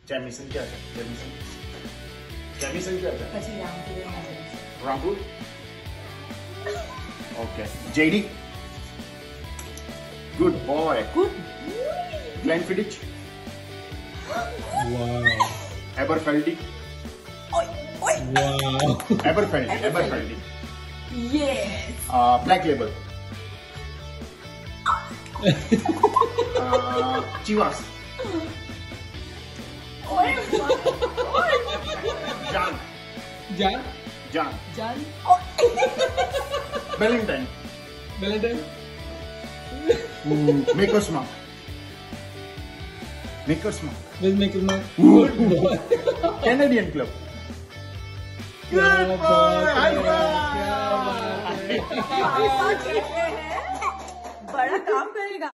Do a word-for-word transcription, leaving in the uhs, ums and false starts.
Jamieson क्या था? Jamieson Jamieson क्या था? પછી Rampur Rampur. Okay. J D. Good boy. Good Glenfiddich. Wow. Aberfeldy. ઓય ઓય Wow. Aberfeldy. Aberfeldy. Yes Uh, Black Label. uh, Chivas. ઓય Jan. Jan? Jan. જાન Valentine. Valentine? Ooh, Maker's Mark. Maker's Mark. Let's make it mark. Good boy. Canadian Club. Good क्या boy. बात High है, five. क्या बात है. बड़ा काम करेगा.